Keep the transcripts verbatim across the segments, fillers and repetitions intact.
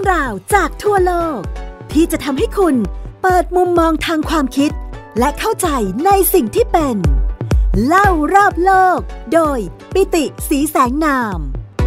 ราวจากทั่วโลกที่จะทำให้คุณเปิดมุมมองทางความคิดและเข้าใจในสิ่งที่เป็นเล่ารอบโลกโดยปิติ ศรีแสงนาม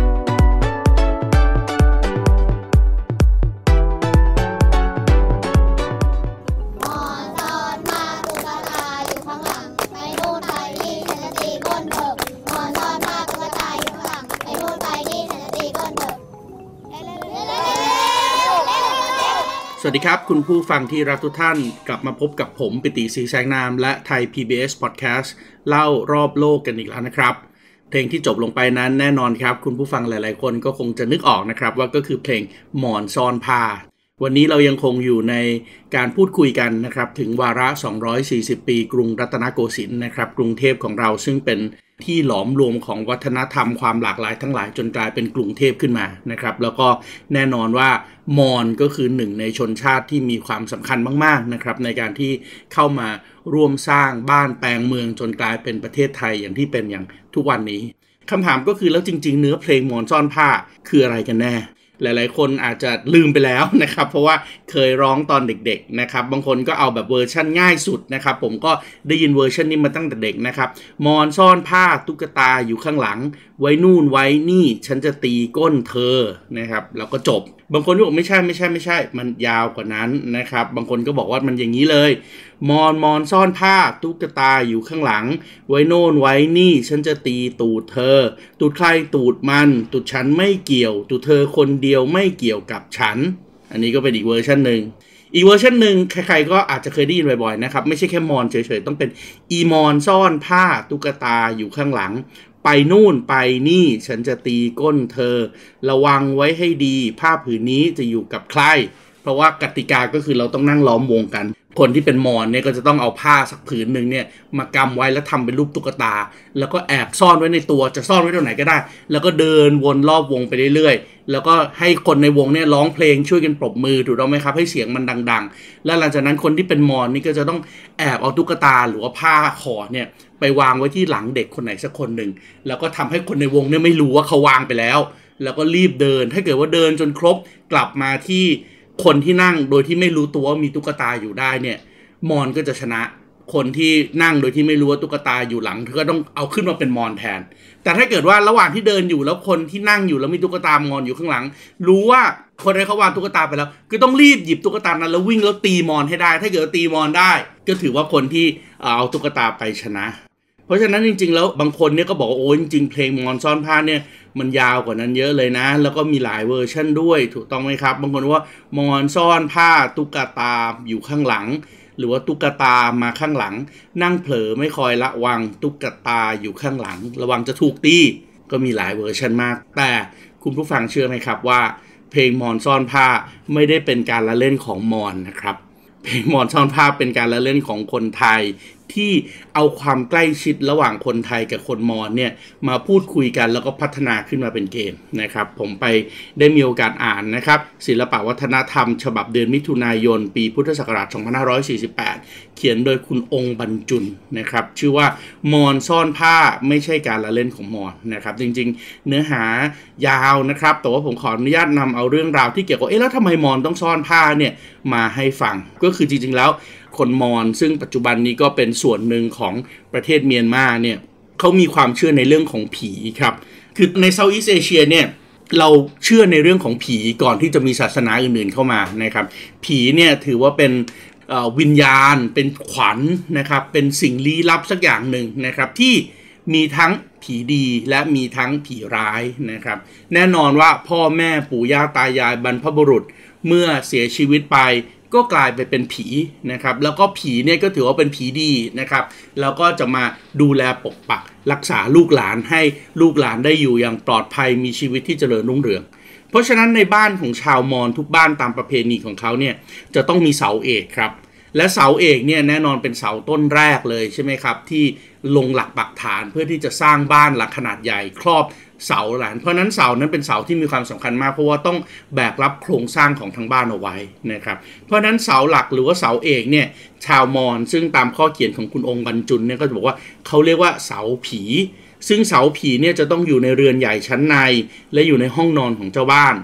สวัสดีครับคุณผู้ฟังที่รักทุกท่านกลับมาพบกับผมปิติ ศรีแสงนามและไทย พี บี เอส Podcast เล่ารอบโลกกันอีกแล้วนะครับเพลงที่จบลงไปนั้นแน่นอนครับคุณผู้ฟังหลายๆคนก็คงจะนึกออกนะครับว่าก็คือเพลงหมอนซ่อนผ้าวันนี้เรายังคงอยู่ในการพูดคุยกันนะครับถึงวาระสองร้อยสี่สิบปีกรุงรัตนโกสินทร์นะครับกรุงเทพของเราซึ่งเป็นที่หลอมรวมของวัฒนธรรมความหลากหลายทั้งหลายจนกลายเป็นกรุงเทพขึ้นมานะครับแล้วก็แน่นอนว่ามอญก็คือหนึ่งในชนชาติที่มีความสำคัญมากๆนะครับในการที่เข้ามาร่วมสร้างบ้านแปลงเมืองจนกลายเป็นประเทศไทยอย่างที่เป็นอย่างทุกวันนี้คำถามก็คือแล้วจริงๆเนื้อเพลงหมอนซ่อนผ้าคืออะไรกันแน่หลายๆคนอาจจะลืมไปแล้วนะครับเพราะว่าเคยร้องตอนเด็กๆนะครับบางคนก็เอาแบบเวอร์ชั่นง่ายสุดนะครับผมก็ได้ยินเวอร์ชันนี้มาตั้งแต่เด็กนะครับมอนซ่อนผ้าตุ๊กตาอยู่ข้างหลังไว้นู่นไว้นี่ฉันจะตีก้นเธอนะครับแล้วก็จบบางคนก็บอกไม่ใช่ไม่ใช่ไม่ใช่มันยาวกว่านั้นนะครับบางคนก็บอกว่ามันอย่างนี้เลยมอนมอนซ่อนผ้าตุ๊กตาอยู่ข้างหลังไว้โน่นไว้นี่ฉันจะตีตูดเธอตูดใครตูดมันตูดฉันไม่เกี่ยวตูดเธอคนเดียวไม่เกี่ยวกับฉันอันนี้ก็เป็นอีกเวอร์ชันหนึ่งอีกเวอร์ชันหนึ่งใครๆก็อาจจะเคยได้ยินบ่อยๆนะครับไม่ใช่แค่มอนเฉยๆต้องเป็นอีมอนซ่อนผ้าตุ๊กตาอยู่ข้างหลังไปนู่นไปนี่ฉันจะตีก้นเธอระวังไว้ให้ดีผ้าผืนนี้จะอยู่กับใครเพราะว่ากติกาก็คือเราต้องนั่งล้อมวงกันคนที่เป็นมอญเนี่ยก็จะต้องเอาผ้าสักผืนหนึ่งเนี่ยมากำไว้แล้วทำเป็นรูปตุ๊กตาแล้วก็แอบซ่อนไว้ในตัวจะซ่อนไว้ตรงไหนก็ได้แล้วก็เดินวนรอบวงไปเรื่อยๆแล้วก็ให้คนในวงเนี่ยร้องเพลงช่วยกันปรบมือถูกต้องไหมครับให้เสียงมันดังๆแล้วหลังจากนั้นคนที่เป็นมอญนี่ก็จะต้องแอบเอาตุ๊กตาหรือว่าผ้าขอเนี่ยไปวางไว้ที่หลังเด็กคนไหนสักคนหนึ่งแล้วก็ทำให้คนในวงเนี่ยไม่รู้ว่าเขาวางไปแล้วแล้วก็รีบเดินถ้าเกิดว่าเดินจนครบกลับมาที่คนที่นั่งโดยที่ไม่รู้ตัวว่ามีตุ๊กตาอยู่ได้เนี่ยมอนก็จะชนะคนที่นั่งโดยที่ไม่รู้ว่าตุ๊กตาอยู่หลังก็ต้องเอาขึ้นมาเป็นมอนแทนแต่ถ้าเกิดว่าระหว่างที่เดินอยู่แล้วคนที่นั่งอยู่แล้วมีตุ๊กตามอนอยู่ข้างหลังรู้ว่าคนนั้นเขาวางตุ๊กตาไปแล้วก็ต้องรีบหยิบตุ๊กตานั้นแล้ววิ่งแล้วตีมอนให้ได้ถ้าเกิดตีมอนได้ก็ถือว่าคนที่เอาตุ๊กตาไปชนะเพราะฉะนั้นจริงๆแล้วบางคนเนี่ยก็บอกว่าโอ้จริงๆเพลงมอนซ่อนผ้าเนี่ยมันยาวกว่านั้นเยอะเลยนะแล้วก็มีหลายเวอร์ชันด้วยถูกต้องไหมครับบางคนว่ามอนซ่อนผ้าตุ๊กตาอยู่ข้างหลังหรือว่าตุ๊กตามาข้างหลังนั่งเผลอไม่คอยระวังตุ๊กตาอยู่ข้างหลังระวังจะถูกตีก็มีหลายเวอร์ชันมากแต่คุณผู้ฟังเชื่อไหมครับว่าเพลงมอนซ่อนผ้าไม่ได้เป็นการละเล่นของมอนนะครับเพลงมอนซ่อนผ้าเป็นการละเล่นของคนไทยที่เอาความใกล้ชิดระหว่างคนไทยกับคนมอญเนี่ยมาพูดคุยกันแล้วก็พัฒนาขึ้นมาเป็นเกมนะครับผมไปได้มีโอกาสอ่านนะครับศิลปวัฒนธรรมฉบับเดือนมิถุนายนปีพุทธศักราชสองพันห้าร้อยสี่สิบแปดเขียนโดยคุณองค์บรรจุลนะครับชื่อว่ามอญซ่อนผ้าไม่ใช่การละเล่นของมอญนะครับจริงๆเนื้อหายาวนะครับแต่ว่าผมขออนุญาตนำเอาเรื่องราวที่เกี่ยวกับเอ๊ะแล้วทำไมมอญต้องซ่อนผ้าเนี่ยมาให้ฟังก็คือจริงๆแล้วคนมอญซึ่งปัจจุบันนี้ก็เป็นส่วนหนึ่งของประเทศเมียนมาเนี่ยเขามีความเชื่อในเรื่องของผีครับคือในเซาท์อีสต์เอเชียเนี่ยเราเชื่อในเรื่องของผีก่อนที่จะมีศาสนาอื่นๆเข้ามานะครับผีเนี่ยถือว่าเป็นวิญญาณเป็นขวัญ นะครับเป็นสิ่งลี้ลับสักอย่างหนึ่งนะครับที่มีทั้งผีดีและมีทั้งผีร้ายนะครับแน่นอนว่าพ่อแม่ปู่ย่าตายายบรรพบุรุษเมื่อเสียชีวิตไปก็กลายไปเป็นผีนะครับแล้วก็ผีเนี่ยก็ถือว่าเป็นผีดีนะครับแล้วก็จะมาดูแลปกปักรักษาลูกหลานให้ลูกหลานได้อยู่อย่างปลอดภัยมีชีวิตที่เจริญรุ่งเรืองเพราะฉะนั้นในบ้านของชาวมอญทุกบ้านตามประเพณีของเขาเนี่ยจะต้องมีเสาเอกครับและเสาเอกเนี่ยแน่นอนเป็นเสาต้นแรกเลยใช่ไหมครับที่ลงหลักปักฐานเพื่อที่จะสร้างบ้านหลักขนาดใหญ่ครอบเสาหลานเพราะนั้นเสานั้นเป็นเสาที่มีความสำคัญมากเพราะว่าต้องแบกรับโครงสร้างของทั้งบ้านเอาไว้นะครับเพราะนั้นเสาหลักหรือว่าเสาเอกเนี่ยชาวมอญซึ่งตามข้อเขียนของคุณองค์บรรจุลเนี่ยก็จะบอกว่าเขาเรียกว่าเสาผีซึ่งเสาผีเนี่ยจะต้องอยู่ในเรือนใหญ่ชั้นในและอยู่ในห้องนอนของเจ้าบ้าน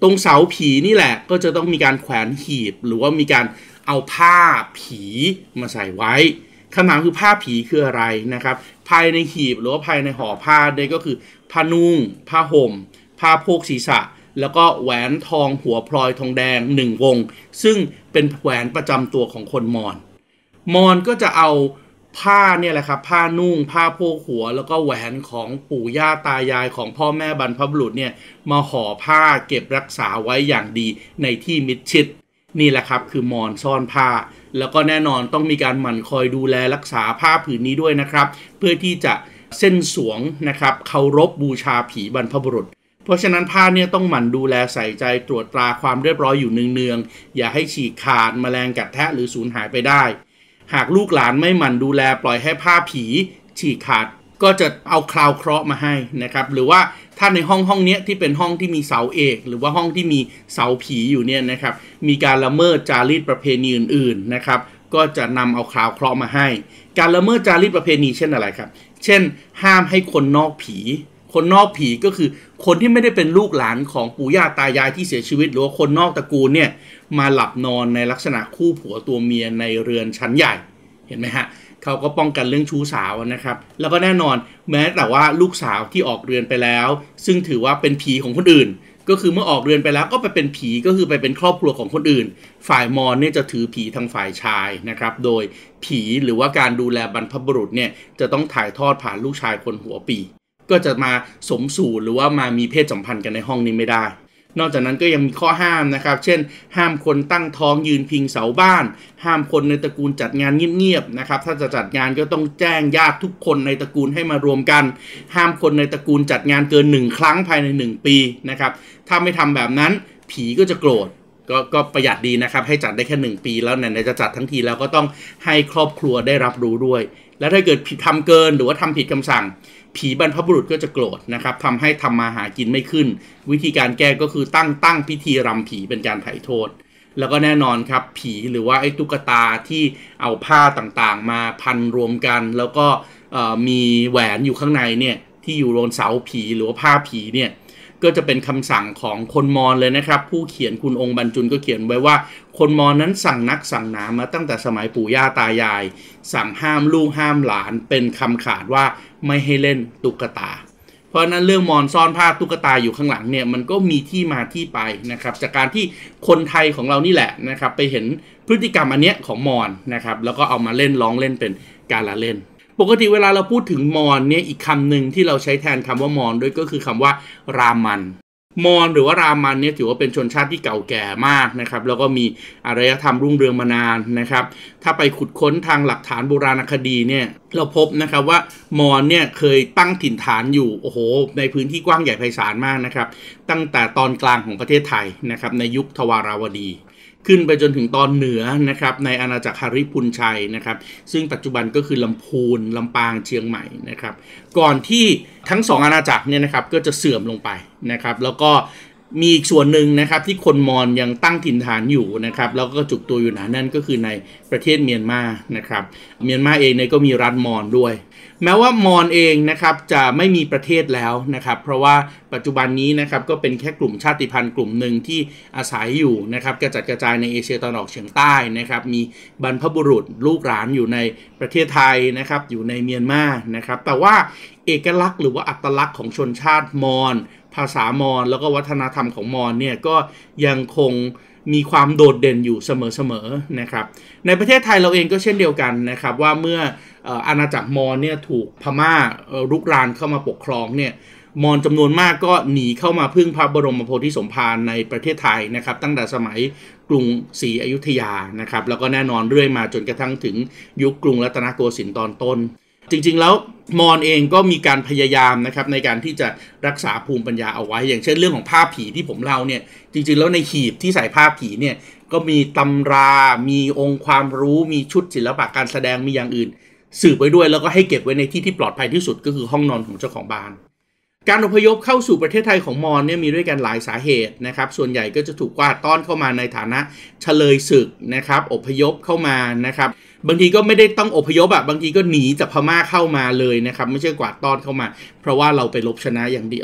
ตรงเสาผีนี่แหละก็จะต้องมีการแขวนหีบหรือว่ามีการเอาผ้าผีมาใส่ไว้คำถามคือผ้าผีคืออะไรนะครับภายในหีบหรือว่าภายในห่อผ้าเนี่ยก็คือผ้านุ่งผ้าห่มผ้าโพกศีรษะแล้วก็แหวนทองหัวพลอยทองแดงหนึ่งวงซึ่งเป็นแหวนประจำตัวของคนมอญมอญก็จะเอาผ้าเนี่ยแหละครับผ้านุ่งผ้าโพกหัวแล้วก็แหวนของปู่ย่าตายายของพ่อแม่บรรพบุรุษเนี่ยมาห่อผ้าเก็บรักษาไว้อย่างดีในที่มิดชิดนี่แหละครับคือมอญซ่อนผ้าแล้วก็แน่นอนต้องมีการหมั่นคอยดูแลรักษาผ้าผืนนี้ด้วยนะครับเพื่อที่จะเส้นสวงนะครับเคารพบูชาผีบรรพบุรุษเพราะฉะนั้นผ้าเนี่ยต้องหมั่นดูแลใส่ใจตรวจตราความเรียบร้อยอยู่เนืองๆอย่าให้ฉีกขาดแมลงกัดแทะหรือสูญหายไปได้หากลูกหลานไม่หมั่นดูแลปล่อยให้ผ้าผีฉีกขาดก็จะเอาคราวเคราะห์มาให้นะครับหรือว่าถ้าในห้องห้องนี้ที่เป็นห้องที่มีเสาเอกหรือว่าห้องที่มีเสาผีอยู่เนี่ยนะครับมีการละเมิดจารีตประเพณีอื่นๆนะครับก็จะนำเอาคราวเคราะห์มาให้การละเมิดจารีตประเพณีเช่นอะไรครับเช่นห้ามให้คนนอกผีคนนอกผีก็คือคนที่ไม่ได้เป็นลูกหลานของปู่ย่าตายายที่เสียชีวิตหรือว่าคนนอกตระกูลเนี่ยมาหลับนอนในลักษณะคู่ผัวตัวเมียในเรือนชั้นใหญ่เห็นไหมฮะเขาก็ป้องกันเรื่องชู้สาวนะครับแล้วก็แน่นอนแม้แต่ว่าลูกสาวที่ออกเรือนไปแล้วซึ่งถือว่าเป็นผีของคนอื่นก็คือเมื่อออกเรือนไปแล้วก็ไปเป็นผีก็คือไปเป็นครอบครัวของคนอื่นฝ่ายมอญเนี่ยจะถือผีทางฝ่ายชายนะครับโดยผีหรือว่าการดูแลบรรพบุรุษเนี่ยจะต้องถ่ายทอดผ่านลูกชายคนหัวปีก็จะมาสมสู่หรือว่ามามีเพศสัมพันธ์กันในห้องนี้ไม่ได้นอกจากนั้นก็ยังมีข้อห้ามนะครับเช่นห้ามคนตั้งท้องยืนพิงเสาบ้านห้ามคนในตระกูลจัดงานเงียบๆนะครับถ้าจะจัดงานก็ต้องแจ้งญาติทุกคนในตระกูลให้มารวมกันห้ามคนในตระกูลจัดงานเกินหนึ่งครั้งภายในหนึ่งปีนะครับถ้าไม่ทำแบบนั้นผีก็จะโกรธก็ก็ประหยัดดีนะครับให้จัดได้แค่หนึ่งปีแล้วไหนๆจะจัดทั้งทีแล้วก็ต้องให้ครอบครัวได้รับรู้ด้วยแล้วถ้าเกิดผิดทำเกินหรือว่าทำผิดคำสั่งผีบรรพบุรุษก็จะโกรธนะครับทำให้ทำมาหากินไม่ขึ้นวิธีการแก้ก็คือตั้งตั้งพิธีรำผีเป็นการไถ่โทษแล้วก็แน่นอนครับผีหรือว่าไอ้ตุ๊กตาที่เอาผ้าต่างๆมาพันรวมกันแล้วก็มีแหวนอยู่ข้างในเนี่ยที่อยู่บนเสาผีหรือว่าผ้าผีเนี่ยก็จะเป็นคำสั่งของคนมอญเลยนะครับผู้เขียนคุณองค์บรรจุลก็เขียนไว้ว่าคนมอญนั้นสั่งนักสั่งหนามาตั้งแต่สมัยปู่ย่าตายายสั่งห้ามลูกห้ามหลานเป็นคำขาดว่าไม่ให้เล่นตุ๊กตาเพราะนั้นเรื่องมอญซ่อนผ้าตุ๊กตาอยู่ข้างหลังเนี่ยมันก็มีที่มาที่ไปนะครับจากการที่คนไทยของเรานี่แหละนะครับไปเห็นพฤติกรรมอันเนี้ยของมอญนะครับแล้วก็เอามาเล่นร้องเล่นเป็นการละเล่นปกติเวลาเราพูดถึงมอญเนี่ยอีกคำหนึ่งที่เราใช้แทนคำว่ามอญด้วยก็คือคำว่ารามันมอญหรือว่ารามันเนี่ยถือว่าเป็นชนชาติที่เก่าแก่มากนะครับแล้วก็มีอารยธรรมรุ่งเรืองมานานนะครับถ้าไปขุดค้นทางหลักฐานโบราณคดีเนี่ยเราพบนะครับว่ามอญเนี่ยเคยตั้งถิ่นฐานอยู่โอ้โหในพื้นที่กว้างใหญ่ไพศาลมากนะครับตั้งแต่ตอนกลางของประเทศไทยนะครับในยุคทวาราวดีขึ้นไปจนถึงตอนเหนือนะครับในอาณาจักรหฤพุนชัยนะครับซึ่งปัจจุบันก็คือลำพูนลำปางเชียงใหม่นะครับก่อนที่ทั้งสองอาณาจักรเนี่ยนะครับก็จะเสื่อมลงไปนะครับแล้วก็มีอีกส่วนหนึ่งนะครับที่คนมอญยังตั้งถิ่นฐานอยู่นะครับแล้วก็จุกตัวอยู่หนาแน่นก็คือในประเทศเมียนมานะครับเมียนมาเองเนี่ยก็มีรัฐมอญด้วยแม้ว่ามอญเองนะครับจะไม่มีประเทศแล้วนะครับเพราะว่าปัจจุบันนี้นะครับก็เป็นแค่กลุ่มชาติพันธุ์กลุ่มหนึ่งที่อาศัยอยู่นะครับกระจัดกระจายในเอเชียตะวันออกเฉียงใต้นะครับมีบรรพบุรุษลูกหลานอยู่ในประเทศไทยนะครับอยู่ในเมียนมานะครับแต่ว่าเอกลักษณ์หรือว่าอัตลักษณ์ของชนชาติมอญภาษามอญแล้วก็วัฒนธรรมของมอญเนี่ยก็ยังคงมีความโดดเด่นอยู่เสมอๆนะครับในประเทศไทยเราเองก็เช่นเดียวกันนะครับว่าเมื่ออาณาจักรมอญเนี่ยถูกพม่ารุกรานเข้ามาปกครองเนี่ยมอญจำนวนมากก็หนีเข้ามาพึ่งพระบรมโพธิสมภารในประเทศไทยนะครับตั้งแต่สมัยกรุงศรีอยุธยานะครับแล้วก็แน่นอนเรื่อยมาจนกระทั่งถึงยุคกรุงรัตนโกสินทร์ตอนต้นจริงๆแล้วมอญเองก็มีการพยายามนะครับในการที่จะรักษาภูมิปัญญาเอาไว้อย่างเช่นเรื่องของผ้าผีที่ผมเล่าเนี่ยจริงๆแล้วในหีบที่ใส่ผ้าผีเนี่ยก็มีตำรามีองค์ความรู้มีชุดศิลปะการแสดงมีอย่างอื่นสืบไว้ด้วยแล้วก็ให้เก็บไว้ในที่ที่ปลอดภัยที่สุดก็คือห้องนอนของเจ้าของบ้านการอพยพเข้าสู่ประเทศไทยของมอญเนี่ยมีด้วยกันหลายสาเหตุนะครับส่วนใหญ่ก็จะถูกกวาดต้อนเข้ามาในฐานะเฉลยศึกนะครับอพยพเข้ามานะครับบางทีก็ไม่ได้ต้องอพยพอะบางทีก็หนีจากพม่าเข้ามาเลยนะครับไม่ใช่กวาดต้อนเข้ามาเพราะว่าเราไปรบชนะอย่างเดียว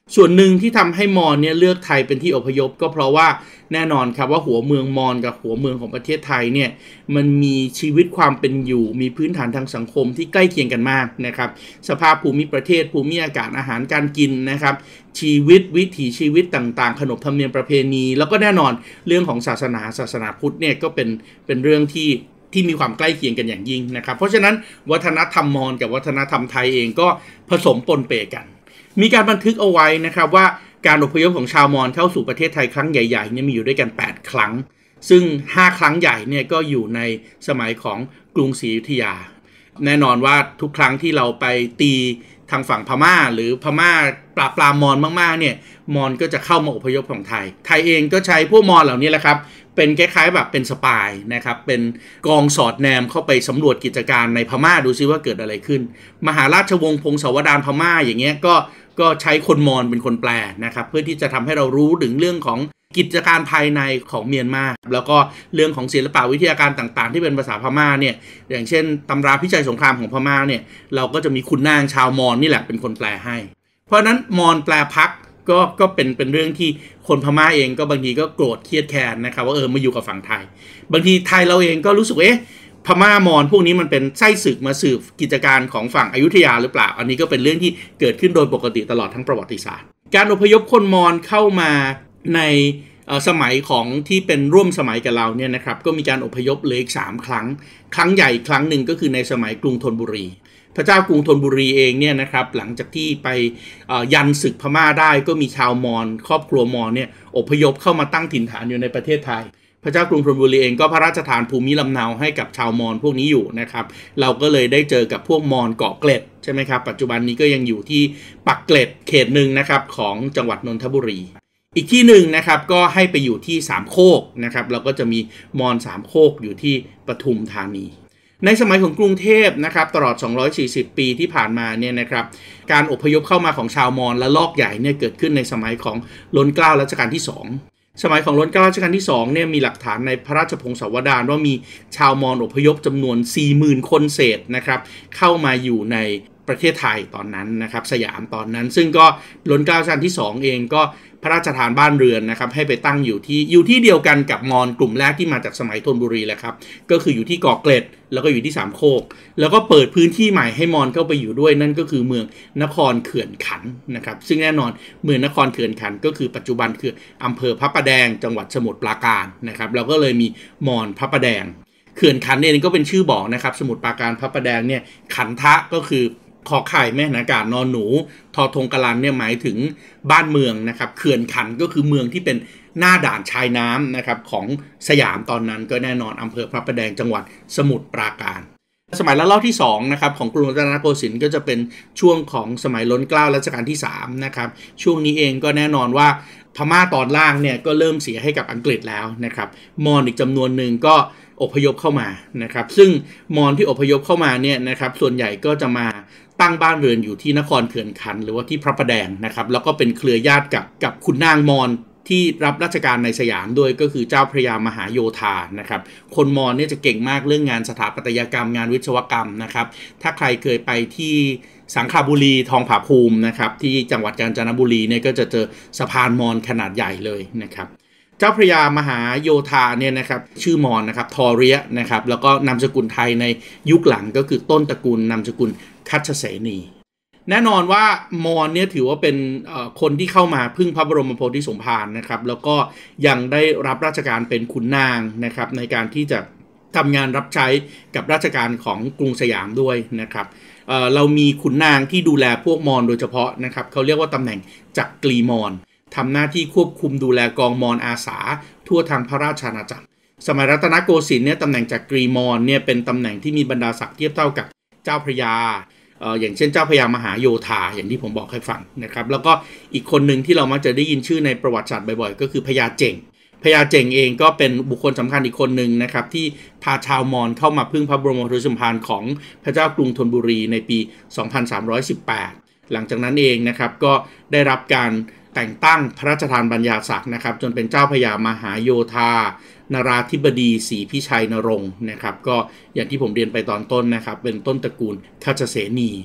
ส่วนหนึ่งที่ทำให้มอญเนี่ยเลือกไทยเป็นที่อพยพก็เพราะว่าแน่นอนครับว่าหัวเมืองมอญกับหัวเมืองของประเทศไทยเนี่ยมันมีชีวิตความเป็นอยู่มีพื้นฐานทางสังคมที่ใกล้เคียงกันมากนะครับสภาพภูมิประเทศภูมิอากาศอาหารการกินนะครับชีวิตวิถีชีวิตต่างๆขนบธรรมเนียมประเพณีแล้วก็แน่นอนเรื่องของศาสนาศาสนาพุทธเนี่ยก็เป็นเป็นเรื่องที่ที่มีความใกล้เคียงกันอย่างยิ่งนะครับเพราะฉะนั้นวัฒนธรรมมอญกับวัฒนธรรมไทยเองก็ผสมปนเปกันมีการบันทึกเอาไว้นะครับว่าการอพยพของชาวมอญเข้าสู่ประเทศไทยครั้งใหญ่ๆเนี่ยมีอยู่ด้วยกันแปดครั้งซึ่งห้าครั้งใหญ่เนี่ยก็อยู่ในสมัยของกรุงศรีอยุธยาแน่นอนว่าทุกครั้งที่เราไปตีทางฝั่งพม่าหรือพม่าปราบปรามมอญมากๆเนี่ยมอญก็จะเข้ามาอพยพของไทยไทยเองก็ใช้พวกมอญเหล่านี้แหละครับเป็นคล้ายๆแบบเป็นสปายนะครับเป็นกองสอดแนมเข้าไปสำรวจกิจการในพม่าดูซิว่าเกิดอะไรขึ้นมหาราชวงศ์พงศาวดารพม่าอย่างเงี้ยก็ก็ใช้คนมอญเป็นคนแปลนะครับเพื่อที่จะทำให้เรารู้ถึงเรื่องของกิจการภายในของเมียนมาแล้วก็เรื่องของศิลปะวิทยาการต่างๆที่เป็นภาษาพม่าเนี่ยอย่างเช่นตำราพิจัยสงครามของพม่าเนี่ยเราก็จะมีขุนนางชาวมอญนี่แหละเป็นคนแปลให้เพราะนั้นมอญแปลพรรคก็ก็เป็นเป็นเรื่องที่คนพม่าเองก็บางทีก็โกรธเครียดแค้นนะครับว่าเออมาอยู่กับฝั่งไทยบางทีไทยเราเองก็รู้สึกเอ๊ะพม่ามอญพวกนี้มันเป็นไส้ศึกมาสืบกิจการของฝั่งอยุธยาหรือเปล่าอันนี้ก็เป็นเรื่องที่เกิดขึ้นโดยปกติตลอดทั้งประวัติศาสตร์การอพยพคนมอญเข้ามาในสมัยของที่เป็นร่วมสมัยกับเราเนี่ยนะครับก็มีการอพยพเลยอีกสามครั้งครั้งใหญ่ครั้งหนึ่งก็คือในสมัยกรุงธนบุรีพระเจ้ากรุงธนบุรีเองเนี่ยนะครับหลังจากที่ไปยันศึกพม่าได้ก็มีชาวมอญครอบครัวมอญเนี่ยอพยพเข้ามาตั้งถิ่นฐานอยู่ในประเทศไทยพระเจ้ากรุงธนบุรีเองก็พระราชทานภูมิลำเนาให้กับชาวมอญพวกนี้อยู่นะครับเราก็เลยได้เจอกับพวกมอญเกาะเกร็ดใช่ไหมครับปัจจุบันนี้ก็ยังอยู่ที่ปักเกร็ดเขตหนึ่งนะครับของจังหวัดนนทบุรีอีกที่หนึ่งนะครับก็ให้ไปอยู่ที่สามโคกนะครับเราก็จะมีมอญสามโคกอยู่ที่ปทุมธานีในสมัยของกรุงเทพนะครับตลอดสองร้อยสี่สิบปีที่ผ่านมาเนี่ยนะครับการอพยพเข้ามาของชาวมอญและลอกใหญ่เนี่ยเกิดขึ้นในสมัยของล้นเกล้ารัชกาลที่สองสมัยของล้นเกล้ารัชกาลที่สองเนี่ยมีหลักฐานในพระราชพงศาวดารว่ามีชาวมอญอพยพจำนวน สี่หมื่น คนเศษนะครับเข้ามาอยู่ในประเทศไทยตอนนั้นนะครับสยามตอนนั้นซึ่งก็ล้นเกล้ารัชกาลที่สองเองก็พระราชทานบ้านเรือนนะครับให้ไปตั้งอยู่ที่อยู่ที่เดียวกันกับมอญกลุ่มแรกที่มาจากสมัยธนบุรีแหละครับก็คืออยู่ที่เกาะเกร็ดแล้วก็อยู่ที่สามโคกแล้วก็เปิดพื้นที่ใหม่ให้มอญเข้าไปอยู่ด้วยนั่นก็คือเมืองนครเขื่อนขันนะครับซึ่งแน่นอนเมืองนครเขื่อนขันก็คือปัจจุบันคืออำเภอพระประแดงจังหวัดสมุทรปราการนะครับเราก็เลยมีมอญพระประแดงเขื่อนขันเนี่ยก็เป็นชื่อบอกนะครับสมุทรปราการพระประแดงเนี่ยขันทะก็คือขอไข่แม่นอากาศนอนหนูทอทงกะลันเนี่ยหมายถึงบ้านเมืองนะครับเขื่อนขันก็คือเมืองที่เป็นหน้าด่านชายน้ำนะครับของสยามตอนนั้นก็แน่นอนอำเภอพระประแดงจังหวัดสมุทรปราการสมัยรัชกาลที่สองนะครับของกรุงรัตนโกสินทร์ก็จะเป็นช่วงของสมัยล้นเกล้ารัชกาลที่สามนะครับช่วงนี้เองก็แน่นอนว่าพม่าตอนล่างเนี่ยก็เริ่มเสียให้กับอังกฤษแล้วนะครับมอญอีกจำนวนหนึ่งก็อพยพเข้ามานะครับซึ่งมอญที่อพยพเข้ามาเนี่ยนะครับส่วนใหญ่ก็จะมาตั้งบ้านเรือนอยู่ที่นครเขื่อนขันหรือว่าที่พระประแดงนะครับแล้วก็เป็นเครือญาติกับกับขุนนางมอญที่รับราชการในสยามด้วยก็คือเจ้าพระยามหาโยธานะครับคนมอญเนี่ยจะเก่งมากเรื่องงานสถาปัตยกรรมงานวิศวกรรมนะครับถ้าใครเคยไปที่สังขบุรีทองผาภูมินะครับที่จังหวัดกาญจนบุรีเนี่ยก็จะเจอสะพานมอญขนาดใหญ่เลยนะครับเจ้าพระยามหาโยธาเนี่ยนะครับชื่อมอญนะครับทอเรียนะครับแล้วก็นามสกุลไทยในยุคหลังก็คือต้นตระกูลนามสกุลคัชเสนีแน่นอนว่ามอญเนี่ยถือว่าเป็นคนที่เข้ามาพึ่งพระบรมโพธิสมภารนะครับแล้วก็ยังได้รับราชการเป็นขุนนางนะครับในการที่จะทำงานรับใช้กับราชการของกรุงสยามด้วยนะครับ เอ่อ เรามีขุนนางที่ดูแลพวกมอญโดยเฉพาะนะครับเขาเรียกว่าตำแหน่งจักรีมอญทำหน้าที่ควบคุมดูแลกองมอญอาสาทั่วทางพระราชอาณาจักรสมัยรัตนโกสินทร์เนี่ยตำแหน่งจักรีมอญเนี่ยเป็นตำแหน่งที่มีบรรดาศักดิ์เทียบเท่ากับเจ้าพระยาเอ่ออย่างเช่นเจ้าพระยามหาโยธาอย่างที่ผมบอกให้ฟังนะครับแล้วก็อีกคนหนึ่งที่เรามักจะได้ยินชื่อในประวัติศาสตร์บ่อยๆก็คือพญาเจ่งพญาเจ่งเองก็เป็นบุคคลสำคัญอีกคนหนึ่งนะครับที่พาชาวมอญเข้ามาพึ่งพระบรมโพธิสมภารของพระเจ้ากรุงธนบุรีในปีสองพันสามร้อยสิบแปดหลังจากนั้นเองนะครับก็ได้รับการแต่งตั้งพระราชทานบรรยาศักดิ์นะครับจนเป็นเจ้าพระยามหาโยธานราธิบดีศรีพิชัยนรงค์นะครับก็อย่างที่ผมเรียนไปตอนต้นนะครับเป็นต้นตระกูลคัชเสนี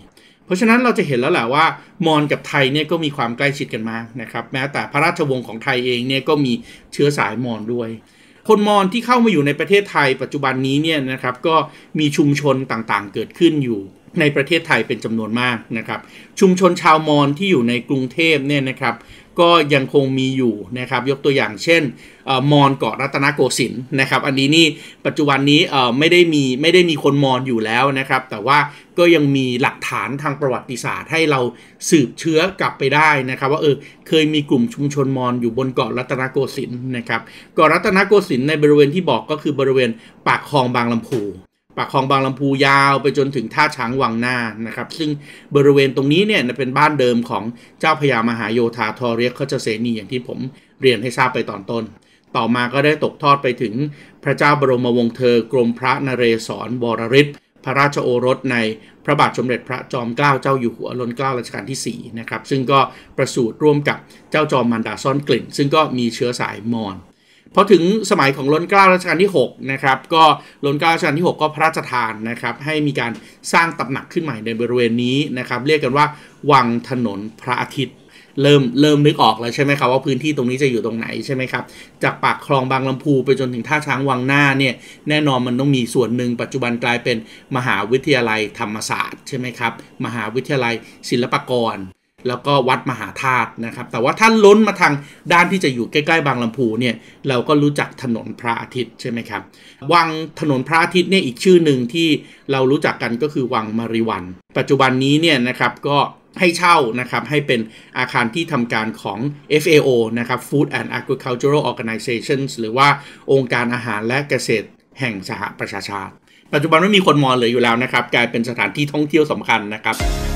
ราะฉะนั้นเราจะเห็นแล้วแหละว่ามอญกับไทยเนี่ยก็มีความใกล้ชิดกันมากนะครับแม้แต่พระราชวงศ์ของไทยเองเนี่ยก็มีเชื้อสายมอญด้วยคนมอญที่เข้ามาอยู่ในประเทศไทยปัจจุบันนี้เนี่ยนะครับก็มีชุมชนต่างๆเกิดขึ้นอยู่ในประเทศไทยเป็นจำนวนมากนะครับชุมชนชาวมอญที่อยู่ในกรุงเทพเนี่ยนะครับก็ยังคงมีอยู่นะครับยกตัวอย่างเช่นมอญเกาะรัตนโกสินทร์นะครับอันนี้นี่ปัจจุบันนี้ไม่ได้มีไม่ได้มีคนมอญอยู่แล้วนะครับแต่ว่าก็ยังมีหลักฐานทางประวัติศาสตร์ให้เราสืบเชื้อกลับไปได้นะครับว่าเออเคยมีกลุ่มชุมชนมอญอยู่บนเกาะรัตนโกสินทร์นะครับเกาะรัตนโกสินทร์ในบริเวณที่บอกก็คือบริเวณปากคลองบางลำพูปากคลองบางลำพูยาวไปจนถึงท่าช้างวังหน้านะครับซึ่งบริเวณตรงนี้เนี่ยเป็นบ้านเดิมของเจ้าพญามหาโยธาทเรียกขจเสนีอย่างที่ผมเรียนให้ทราบไปตอนต้นต่อมาก็ได้ตกทอดไปถึงพระเจ้าบรมวงศ์เธอกรมพระนเรศวรบรฤทธิ์พระราชโอรสในพระบาทสมเด็จพระจอมเกล้าเจ้าอยู่หัวรัชกาลรัชกาลที่สี่นะครับซึ่งก็ประสูติร่วมกับเจ้าจอมมารดาซ่อนกลิ่นซึ่งก็มีเชื้อสายมอญพอถึงสมัยของรัชกาลรัชกาลที่หกนะครับก็รัชกาลรัชกาลที่หกก็พระราชทานนะครับให้มีการสร้างตำหนักขึ้นใหม่ในบริเวณนี้นะครับเรียกกันว่าวังถนนพระอาทิตย์เริ่มเริ่มนึกออกแล้วใช่ไหมครับว่าพื้นที่ตรงนี้จะอยู่ตรงไหนใช่ไหมครับจากปากคลองบางลำพูไปจนถึงท่าช้างวังหน้าเนี่ยแน่นอนมันต้องมีส่วนหนึ่งปัจจุบันกลายเป็นมหาวิทยาลัยธรรมศาสตร์ใช่ไหมครับมหาวิทยาลัยศิลปากรแล้วก็วัดมหาธาตุนะครับแต่ว่าถ้าล้นมาทางด้านที่จะอยู่ใกล้ๆบางลำพูเนี่ยเราก็รู้จักถนนพระอาทิตย์ใช่ไหมครับวังถนนพระอาทิตย์เนี่ยอีกชื่อหนึ่งที่เรารู้จักกันก็คือวังมาริวันปัจจุบันนี้เนี่ยนะครับก็ให้เช่านะครับให้เป็นอาคารที่ทำการของ เอฟ เอ โอ นะครับ Food and Agricultural Organizations หรือว่าองค์การอาหารและเกษตรแห่งสหประชาชาติปัจจุบันไม่มีคนมอญเหลืออยู่แล้วนะครับกลายเป็นสถานที่ท่องเที่ยวสำคัญนะครับ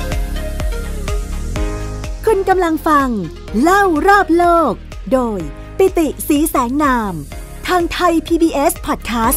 คุณกำลังฟังเล่ารอบโลกโดยปิติศรีแสงนามทางไทย พี บี เอส Podcast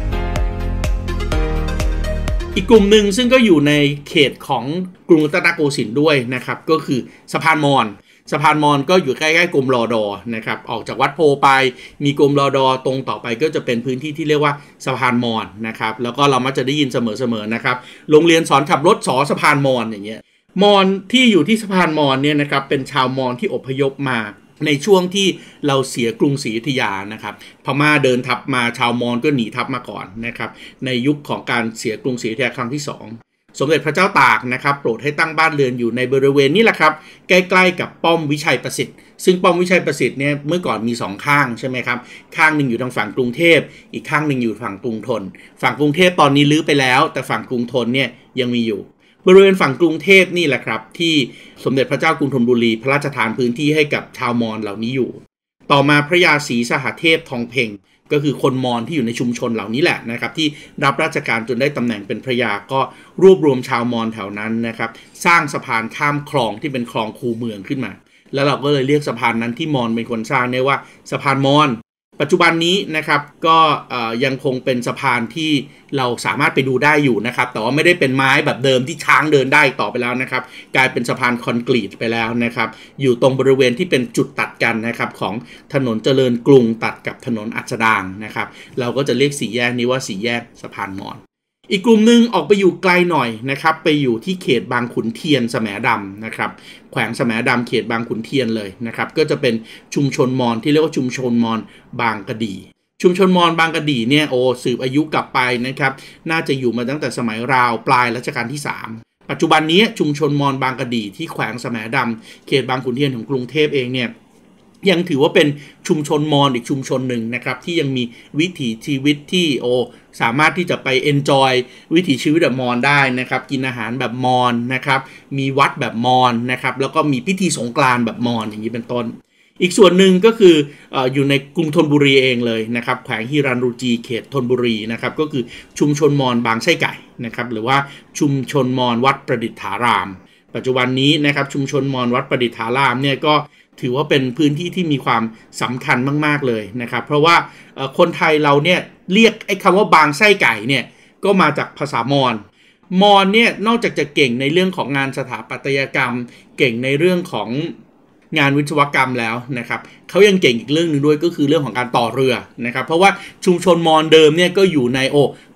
อีกกลุ่มหนึ่งซึ่งก็อยู่ในเขตของกรุงรัตนโกสินทร์ด้วยนะครับก็คือสะพานมอญสะพานมอญก็อยู่ใกล้ๆกรมรอดอนะครับออกจากวัดโพไปมีกรมรอดอตรงต่อไปก็จะเป็นพื้นที่ที่เรียกว่าสะพานมอญนะครับแล้วก็เรามักจะได้ยินเสมอๆนะครับโรงเรียนสอนขับรถสอสะพานมอญอย่างเงี้ยมอญที่อยู่ที่สะพานมอญเนี่ยนะครับเป็นชาวมอญที่อพยพมาในช่วงที่เราเสียกรุงศรีอยุธยานะครับพม่าเดินทัพมาชาวมอญก็หนีทัพมาก่อนนะครับในยุคของการเสียกรุงศรีอยุธยาครั้งที่สองสมเด็จพระเจ้าตากนะครับโปรดให้ตั้งบ้านเรือนอยู่ในบริเวณนี้แหละครับใกล้ๆกับป้อมวิชัยประสิทธิ์ซึ่งป้อมวิชัยประสิทธิ์เนี่ยเมื่อก่อนมีสองข้างใช่ไหมครับข้างหนึ่งอยู่ทางฝั่งกรุงเทพอีกข้างหนึ่งอยู่ฝั่งกรุงธนฝั่งกรุงเทพตอนนี้รื้อไปแล้วแต่ฝั่งกรุงธนเนี่ยยังมีอยู่บริเวณฝั่งกรุงเทพนี่แหละครับที่สมเด็จพระเจ้ากรุงธนบุรีพระราชทานพื้นที่ให้กับชาวมอญเหล่านี้อยู่ต่อมาพระยาศรีสหเทพทองเพ็งก็คือคนมอญที่อยู่ในชุมชนเหล่านี้แหละนะครับที่รับราชการจนได้ตำแหน่งเป็นพระยาก็รวบรวมชาวมอญแถวนั้นนะครับสร้างสะพานข้ามคลองที่เป็นคลองคูเมืองขึ้นมาแล้วเราก็เลยเรียกสะพานนั้นที่มอญเป็นคนสร้างเนี่ยว่าสะพานมอญปัจจุบันนี้นะครับก็ยังคงเป็นสะพานที่เราสามารถไปดูได้อยู่นะครับแต่ว่าไม่ได้เป็นไม้แบบเดิมที่ช้างเดินได้ต่อไปแล้วนะครับกลายเป็นสะพานคอนกรีตไปแล้วนะครับอยู่ตรงบริเวณที่เป็นจุดตัดกันนะครับของถนนเจริญกรุงตัดกับถนนอัสดางนะครับเราก็จะเรียกสี่แยกนี้ว่าสี่แยกสะพานมอญอีกกลุ่มนึงออกไปอยู่ไกลหน่อยนะครับไปอยู่ที่เขตบางขุนเทียนแสมดำนะครับแขวงแสมดำเขตบางขุนเทียนเลยนะครับก็จะเป็นชุมชนมอญที่เรียกว่าชุมชนมอญบางกะดีชุมชนมอญบางกะดีเนี่ยโอ้สืบอายุกลับไปนะครับน่าจะอยู่มาตั้งแต่สมัยราวปลายรัชกาลที่สามปัจจุบันนี้ชุมชนมอญบางกะดีที่แขวงแสมดำเขตบางขุนเทียนของกรุงเทพเองเนี่ยยังถือว่าเป็นชุมชนมอญอีกชุมชนหนึ่งนะครับที่ยังมีวิถีชีวิตที่โอสามารถที่จะไปเอนจอยวิถีชีวิตแบบมอญได้นะครับกินอาหารแบบมอญนะครับมีวัดแบบมอญนะครับแล้วก็มีพิธีสงกรานต์แบบมอญอย่างนี้เป็นต้นอีกส่วนหนึ่งก็คือ อ, อยู่ในกรุงธนบุรีเองเลยนะครับแขวงฮิรันรูจีเขตธนบุรีนะครับก็คือชุมชนมอญบางไส้ไก่นะครับหรือว่าชุมชนมอญวัดประดิษฐารามปัจจุบันนี้นะครับชุมชนมอญวัดประดิษฐารามเนี่ยก็ถือว่าเป็นพื้นที่ที่มีความสำคัญมากๆเลยนะครับเพราะว่าคนไทยเราเนี่ยเรียกไอ้คำว่าบางไส้ไก่เนี่ยก็มาจากภาษามอญมอญเนี่ยนอกจากจะเก่งในเรื่องของงานสถาปัตยกรรมเก่งในเรื่องของงานวิศวกรรมแล้วนะครับเขายังเก่งอีกเรื่องนึงด้วยก็คือเรื่องของการต่อเรือนะครับเพราะว่าชุมชนมอญเดิมเนี่ยก็อยู่ในโอ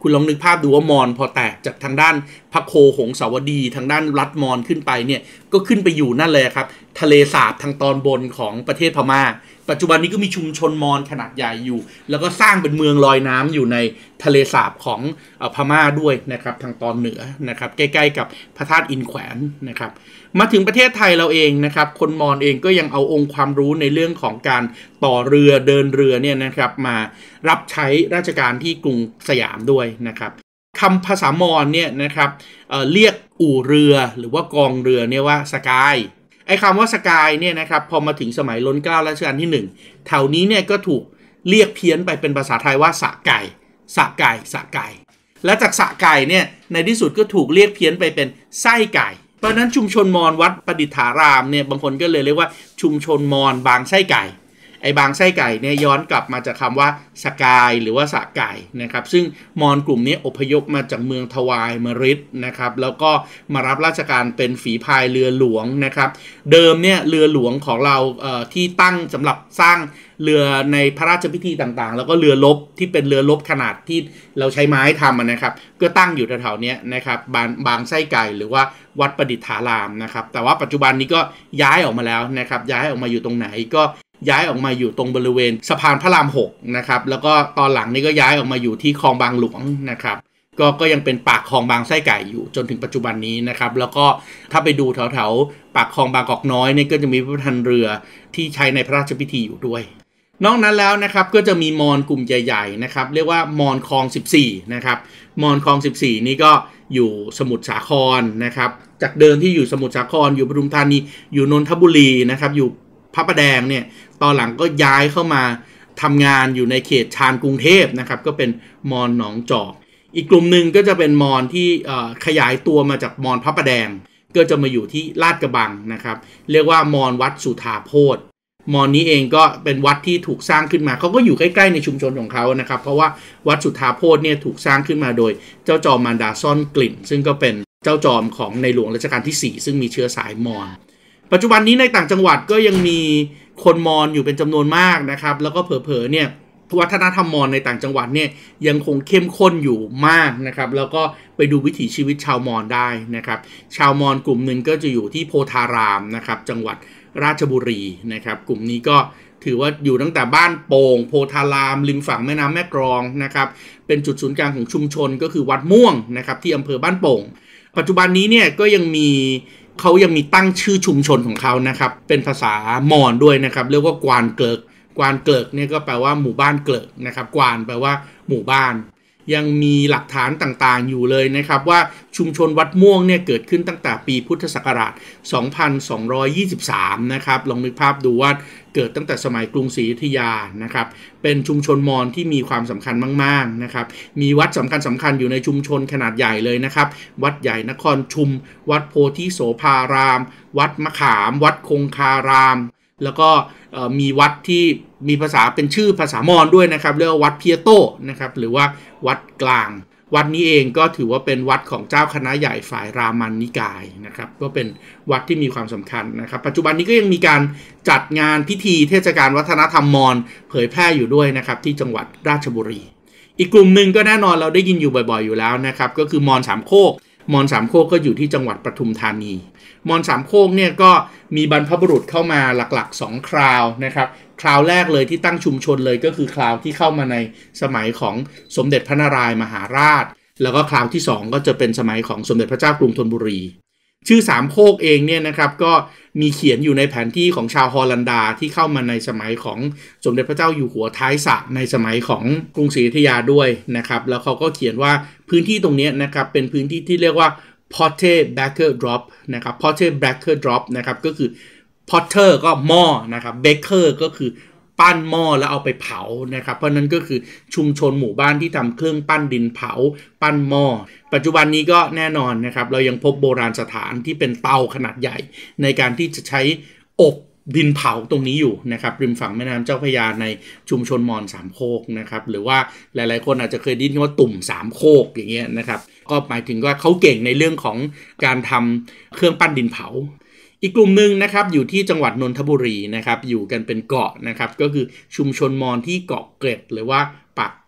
คุณลองนึกภาพดูว่ามอญพอแตกจากทางด้านพระโคหงสาวดีทางด้านรัฐมอญขึ้นไปเนี่ยก็ขึ้นไปอยู่นั่นเลยครับทะเลสาบทางตอนบนของประเทศพม่าปัจจุบันนี้ก็มีชุมชนมอญขนาดใหญ่อยู่แล้วก็สร้างเป็นเมืองลอยน้ำอยู่ในทะเลสาบของพม่าด้วยนะครับทางตอนเหนือนะครับใกล้ๆกับพระธาตุอินแขวนนะครับมาถึงประเทศไทยเราเองนะครับคนมอญเองก็ยังเอาองค์ความรู้ในเรื่องของการต่อเรือเดินเรือเนี่ยนะครับมารับใช้ราชการที่กรุงสยามด้วยนะครับคำภาษามอญเนี่ยนะครับ เอ่อ เรียกอู่เรือหรือว่ากองเรือเนี่ยว่าสกายไอ้คำว่าสกายเนี่ยนะครับพอมาถึงสมัยรัชกาลรัชกาลที่หนึ่งแถวนี้เนี่ยก็ถูกเรียกเพี้ยนไปเป็นภาษาไทยว่าสะไก่สะไก่สะไก่และจากสะไก่เนี่ยในที่สุดก็ถูกเรียกเพี้ยนไปเป็นไส้ไก่เพราะนั้นชุมชนมอญวัดประดิษฐารามเนี่ยบางคนก็เลยเรียกว่าชุมชนมอญบางไส้ไก่ไอ้บางไส้ไก่เนี่ยย้อนกลับมาจากคำว่าสกายหรือว่าสะไก่นะครับซึ่งมอญกลุ่มนี้อพยพมาจากเมืองทวายมฤตนะครับแล้วก็มารับราชการเป็นฝีพายเรือหลวงนะครับเดิมเนี่ยเรือหลวงของเราเอ่อที่ตั้งสำหรับสร้างเรือในพระราชพิธีต่างๆแล้วก็เรือรบที่เป็นเรือรบขนาดที่เราใช้ไม้ทำนะครับก็ตั้งอยู่แถวๆนี้นะครับบางบางไส้ไก่หรือว่าวัดประดิษฐารามนะครับแต่ว่าปัจจุบันนี้ก็ย้ายออกมาแล้วนะครับย้ายออกมาอยู่ตรงไหนก็ย้ายออกมาอยู่ตรงบริเวณสะพานพระรามหกนะครับแล้วก็ตอนหลังนี้ก็ย้ายออกมาอยู่ที่คลองบางหลวงนะครับก็ก็ยังเป็นปากคลองบางไส้ไก่อยู่จนถึงปัจจุบันนี้นะครับแล้วก็ถ้าไปดูแถวๆปากคลองบางกอกน้อยเนี่ยก็จะมีพระทันเรือที่ใช้ในพระราชพิธีอยู่ด้วยนอกนั้นแล้วนะครับก็จะมีมอญกลุ่มใหญ่ๆนะครับเรียกว่ามอญคลองสิบสี่นะครับมอญคลองสิบสี่นี่ก็อยู่สมุทรสาครนะครับจากเดิมที่อยู่สมุทรสาครอยู่ปทุมธานีอยู่นนทบุรีนะครับอยู่พระประแดงเนี่ยตอนหลังก็ย้ายเข้ามาทำงานอยู่ในเขตชานกรุงเทพนะครับก็เป็นมอญหนองจอกอีกกลุ่มหนึ่งก็จะเป็นมอญที่ขยายตัวมาจากมอญพระประแดงก็จะมาอยู่ที่ลาดกระบังนะครับเรียกว่ามอญวัดสุธาโพธิ์มอญนี้เองก็เป็นวัดที่ถูกสร้างขึ้นมาเขาก็อยู่ใกล้ๆในชุมชนของเขานะครับเพราะว่าวัดสุธาโพธิ์เนี่ยถูกสร้างขึ้นมาโดยเจ้าจอมมารดาซ่อนกลิ่นซึ่งก็เป็นเจ้าจอมของในหลวงรัชกาลที่สี่ซึ่งมีเชื้อสายมอญปัจจุบันนี้ในต่างจังหวัดก็ยังมีคนมอญอยู่เป็นจำนวนมากนะครับแล้วก็เผลอๆเนี่ยวัฒนธรรมมอญในต่างจังหวัดเนี่ยยังคงเข้มข้นอยู่มากนะครับแล้วก็ไปดูวิถีชีวิตชาวมอญได้นะครับชาวมอญกลุ่มหนึ่งก็จะอยู่ที่โพธารามนะครับจังหวัดราชบุรีนะครับกลุ่มนี้ก็ถือว่าอยู่ตั้งแต่บ้านโป่งโพธารามริมฝั่งแม่น้ำแม่กลองนะครับเป็นจุดศูนย์กลางของชุมชนก็คือวัดม่วงนะครับที่อำเภอบ้านโป่งปัจจุบันนี้เนี่ยก็ยังมีเขายังมีตั้งชื่อชุมชนของเขานะครับเป็นภาษามอญด้วยนะครับเรียกว่ากวานเกิกกวานเกิกเนี่ยก็แปลว่าหมู่บ้านเกิกนะครับกวานแปลว่าหมู่บ้านยังมีหลักฐานต่างๆอยู่เลยนะครับว่าชุมชนวัดม่วงเนี่ยเกิดขึ้นตั้งแต่ปีพุทธศักราชสองพันสองร้อยยี่สิบสามนะครับลองนึกภาพดูว่าเกิดตั้งแต่สมัยกรุงศรีอยุธยานะครับเป็นชุมชนมอญที่มีความสำคัญมากๆนะครับมีวัดสำคัญสำคัญอยู่ในชุมชนขนาดใหญ่เลยนะครับวัดใหญ่นครชุมวัดโพธิโสภารามวัดมะขามวัดคงคารามแล้วก็มีวัดที่มีภาษาเป็นชื่อภาษามอญด้วยนะครับเรียกว่าวัดเพียโต้นะครับหรือว่าวัดกลางวัดนี้เองก็ถือว่าเป็นวัดของเจ้าคณะใหญ่ฝ่ายรามันนิกายนะครับก็เป็นวัดที่มีความสำคัญนะครับปัจจุบันนี้ก็ยังมีการจัดงานพิธีเทศกาลวัฒนธรรมมอญเผยแพร่อยู่ด้วยนะครับที่จังหวัดราชบุรีอีกกลุ่มหนึ่งก็แน่นอนเราได้ยินอยู่บ่อยๆอยู่แล้วนะครับก็คือมอญสามโคกมอญสามโคกก็อยู่ที่จังหวัดปทุมธานีมอญสามโคกเนี่ยก็มีบรรพบุรุษเข้ามาหลักๆสองคราวนะครับคราวแรกเลยที่ตั้งชุมชนเลยก็คือคราวที่เข้ามาในสมัยของสมเด็จพระนารายณ์มหาราชแล้วก็คราวที่สองก็จะเป็นสมัยของสมเด็จพระเจ้ากรุงธนบุรีชื่อสามโคกเองเนี่ยนะครับก็มีเขียนอยู่ในแผนที่ของชาวฮอลันดาที่เข้ามาในสมัยของสมเด็จพระเจ้าอยู่หัวท้ายสระในสมัยของกรุงศรีอยุธยาด้วยนะครับแล้วเขาก็เขียนว่าพื้นที่ตรงนี้นะครับเป็นพื้นที่ที่เรียกว่า Potter Baker Drop นะครับ Potter Baker Drop นะครับก็คือ Potter ก็หม้อนะครับ Baker ก็คือปั้นหม้อแล้วเอาไปเผานะครับเพราะนั้นก็คือชุมชนหมู่บ้านที่ทำเครื่องปั้นดินเผาปั้นหม้อปัจจุบันนี้ก็แน่นอนนะครับเรายังพบโบราณสถานที่เป็นเตาขนาดใหญ่ในการที่จะใช้อบดินเผาตรงนี้อยู่นะครับริมฝั่งแม่น้ำเจ้าพระยาในชุมชนมอญสามโคกนะครับหรือว่าหลายๆคนอาจจะเคยได้ยินว่าตุ่มสามโคกอย่างเงี้ยนะครับก็หมายถึงว่าเขาเก่งในเรื่องของการทำเครื่องปั้นดินเผาอีกกลุ่มหนึ่งนะครับอยู่ที่จังหวัดนนทบุรีนะครับอยู่กันเป็นเกาะนะครับก็คือชุมชนมอญที่เกาะเกร็ดหรือว่าปากเกร็ด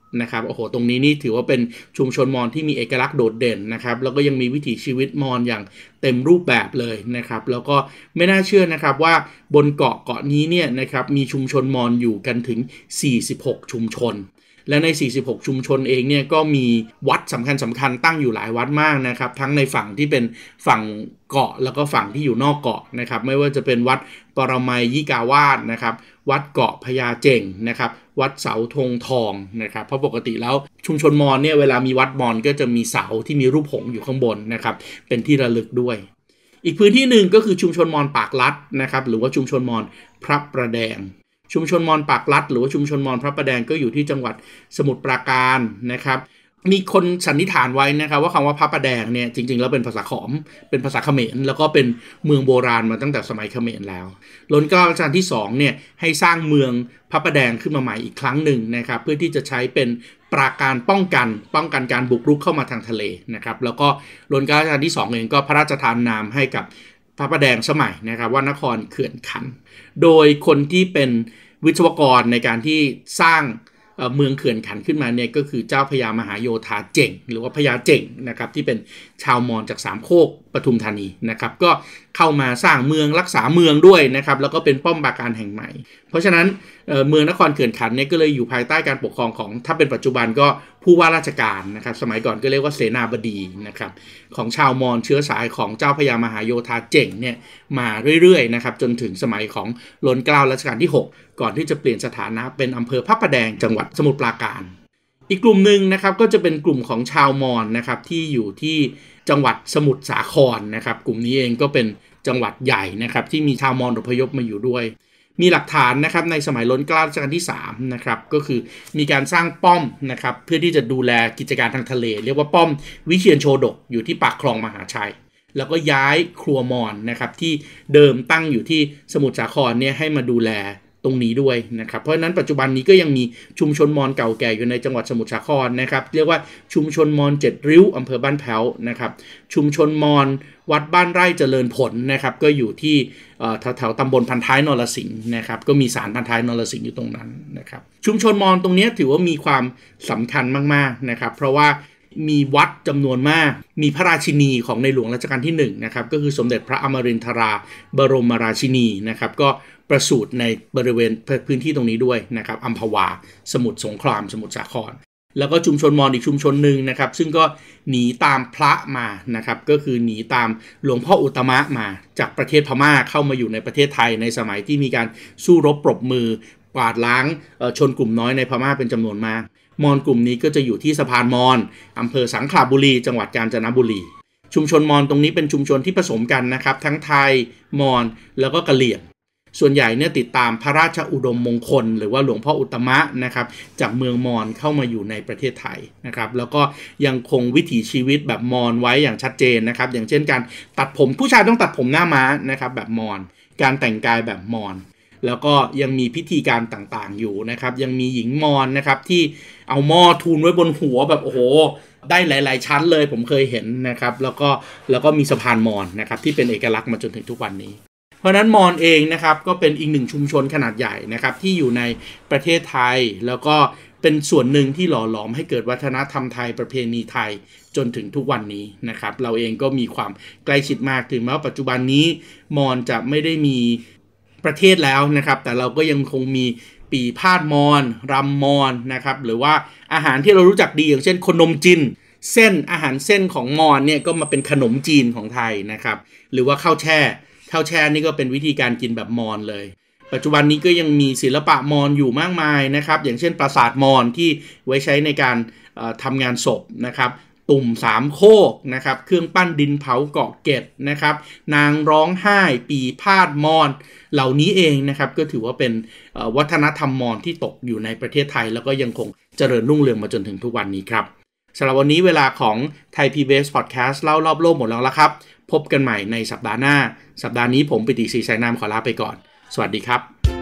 นะครับโอ้โหตรงนี้นี่ถือว่าเป็นชุมชนมอญที่มีเอกลักษณ์โดดเด่นนะครับแล้วก็ยังมีวิถีชีวิตมอญอย่างเต็มรูปแบบเลยนะครับแล้วก็ไม่น่าเชื่อนะครับว่าบนเกาะเกาะนี้เนี่ยนะครับมีชุมชนมอญอยู่กันถึงสี่สิบหกชุมชนและในสี่สิบหกชุมชนเองเนี่ยก็มีวัดสำคัญสำคัญตั้งอยู่หลายวัดมากนะครับทั้งในฝั่งที่เป็นฝั่งเกาะแล้วก็ฝั่งที่อยู่นอกเกาะนะครับไม่ว่าจะเป็นวัดปรมัยยิกาวาสนะครับวัดเกาะพญาเจ่งนะครับวัดเสาธงทองนะครับเพราะปกติแล้วชุมชนมอญเนี่ยเวลามีวัดมอญก็จะมีเสาที่มีรูปหงส์อยู่ข้างบนนะครับเป็นที่ระลึกด้วยอีกพื้นที่หนึ่งก็คือชุมชนมอญปากลัดนะครับหรือว่าชุมชนมอญพระประแดงชุมชนมอญปากลัดหรือว่าชุมชนมอญพระประแดงก็อยู่ที่จังหวัดสมุทรปราการนะครับมีคนสันนิษฐานไว้นะครับว่าคำว่าพระประแดงเนี่ยจริงๆแล้วเป็นภาษาขอมเป็นภาษาเขมรแล้วก็เป็นเมืองโบราณมาตั้งแต่สมัยเขมรแล้วรัชกาลรัชกาลที่สองเนี่ยให้สร้างเมืองพระประแดงขึ้นมาใหม่อีกครั้งหนึ่งนะครับเพื่อที่จะใช้เป็นปราการป้องกันป้องกันการบุกรุกเข้ามาทางทะเลนะครับแล้วก็รัชกาลรัชกาลที่สองเองก็พระราชทานนามให้กับพระประแดงสมัยนะครับว่านครเขื่อนขันโดยคนที่เป็นวิศวกรในการที่สร้างเมืองเขื่อนขันขึ้นมาเนี่ยก็คือเจ้าพญามหาโยธาเจ่งหรือว่าพญาเจ่งนะครับที่เป็นชาวมอญจากสามโคกปทุมธานีนะครับก็เข้ามาสร้างเมืองรักษาเมืองด้วยนะครับแล้วก็เป็นป้อมปราการแห่งใหม่เพราะฉะนั้น เ, เมืองนครเขื่อนขันเนี่ยก็เลยอยู่ภายใต้การปกครองของถ้าเป็นปัจจุบันก็ผู้ว่าราชการนะครับสมัยก่อนก็เรียกว่าเสนาบดีนะครับของชาวมอญเชื้อสายของเจ้าพญามหาโยธาเจ่งเนี่ยมาเรื่อยๆนะครับจนถึงสมัยของรัชกาลรัชกาลที่หกก่อนที่จะเปลี่ยนสถานะเป็นอำเภอพระประแดงจังหวัดสมุทรปราการอีกกลุ่มหนึ่งนะครับก็จะเป็นกลุ่มของชาวมอญนะครับที่อยู่ที่จังหวัดสมุทรสาครนะครับกลุ่มนี้เองก็เป็นจังหวัดใหญ่นะครับที่มีชาวมอญอพยพมาอยู่ด้วยมีหลักฐานนะครับในสมัยรัชกาลรัชกาลที่สามนะครับก็คือมีการสร้างป้อมนะครับเพื่อที่จะดูแลกิจการทางทะเลเรียกว่าป้อมวิเชียรโชดกอยู่ที่ปากคลองมหาชัยแล้วก็ย้ายครัวมอญนะครับที่เดิมตั้งอยู่ที่สมุทรสาครเนี่ยให้มาดูแลตรงนี้ด้วยนะครับเพราะฉะนั้นปัจจุบันนี้ก็ยังมีชุมชนมอญเก่าแก่อยู่ในจังหวัดสมุทรสาครนะครับเรียกว่าชุมชนมอญเจ็ดริ้วอำเภอบ้านแพ้วนะครับชุมชนมอญวัดบ้านไร่เจริญผลนะครับก็อยู่ที่แถวๆตำบลพันท้ายนรสิงห์นะครับก็มีศาลพันท้ายนรสิงห์อยู่ตรงนั้นนะครับชุมชนมอญตรงนี้ถือว่ามีความสำคัญมากๆนะครับเพราะว่ามีวัดจำนวนมากมีพระราชินีของในหลวงรัชกาลที่หนึ่งนะครับก็คือสมเด็จพระอมรินทราบรมราชินีนะครับก็ประสูติในบริเวณพื้นที่ตรงนี้ด้วยนะครับอัมพวาสมุทรสงครามสมุทรสาครแล้วก็ชุมชนมอญอีกชุมชนหนึ่งนะครับซึ่งก็หนีตามพระมานะครับก็คือหนีตามหลวงพ่ออุตตมะมาจากประเทศพม่าเข้ามาอยู่ในประเทศไทยในสมัยที่มีการสู้รบปรบมือกวาดล้างชนกลุ่มน้อยในพม่าเป็นจำนวนมากมอญกลุ่มนี้ก็จะอยู่ที่สะพานมอญอำเภอสังขละบุรีจังหวัดกาญจนบุรีชุมชนมอญตรงนี้เป็นชุมชนที่ผสมกันนะครับทั้งไทยมอญแล้วก็กะเหรี่ยงส่วนใหญ่เนี่ยติดตามพระราชอุดมมงคลหรือว่าหลวงพ่ออุตตมะนะครับจากเมืองมอญเข้ามาอยู่ในประเทศไทยนะครับแล้วก็ยังคงวิถีชีวิตแบบมอญไว้อย่างชัดเจนนะครับอย่างเช่นการตัดผมผู้ชายต้องตัดผมหน้าม้านะครับแบบมอญการแต่งกายแบบมอญแล้วก็ยังมีพิธีการต่างๆอยู่นะครับยังมีหญิงมอญนะครับที่เอาหม้อทูลไว้บนหัวแบบโอ้โหได้หลายๆชั้นเลยผมเคยเห็นนะครับแล้วก็แล้วก็มีสะพานมอญนะครับที่เป็นเอกลักษณ์มาจนถึงทุกวันนี้เพราะนั้นมอญเองนะครับก็เป็นอีกหนึ่งชุมชนขนาดใหญ่นะครับที่อยู่ในประเทศไทยแล้วก็เป็นส่วนหนึ่งที่หล่อหลอมให้เกิดวัฒนธรรมไทยประเพณีไทยจนถึงทุกวันนี้นะครับเราเองก็มีความใกล้ชิดมากถึงแม้ว่าปัจจุบันนี้มอญจะไม่ได้มีประเทศแล้วนะครับแต่เราก็ยังคงมีปีพาดมอญรำมอญนะครับหรือว่าอาหารที่เรารู้จักดีอย่างเช่นขนมจีนเส้นอาหารเส้นของมอญเนี่ยก็มาเป็นขนมจีนของไทยนะครับหรือว่าข้าวแช่ข้าวแช่นี่ก็เป็นวิธีการกินแบบมอญเลยปัจจุบันนี้ก็ยังมีศิลปะมอญอยู่มากมายนะครับอย่างเช่นปราสาทมอญที่ไว้ใช้ในการทำงานศพนะครับตุ่มสามโคกนะครับเครื่องปั้นดินเผาเกาะเกร็ดนะครับนางร้องไห้ปีพาดมอญเหล่านี้เองนะครับก็ถือว่าเป็นวัฒนธรรมมอญที่ตกอยู่ในประเทศไทยแล้วก็ยังคงเจริญรุ่งเรืองมาจนถึงทุกวันนี้ครับสำหรับวันนี้เวลาของ Thai พี บี เอส Podcast เล่ารอบโลกหมดแล้วละครับพบกันใหม่ในสัปดาห์หน้าสัปดาห์นี้ผมปิติ ศรีแสงนามขอลาไปก่อนสวัสดีครับ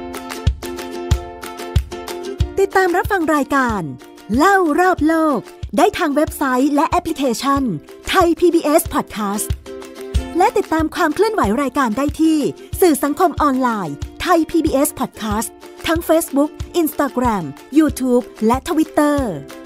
ติดตามรับฟังรายการเล่ารอบโลกได้ทางเว็บไซต์และแอปพลิเคชัน Thai พี บี เอส Podcast และติดตามความเคลื่อนไหวรายการได้ที่สื่อสังคมออนไลน์ Thai พี บี เอส Podcast ทั้ง Facebook Instagram, YouTube และ Twitter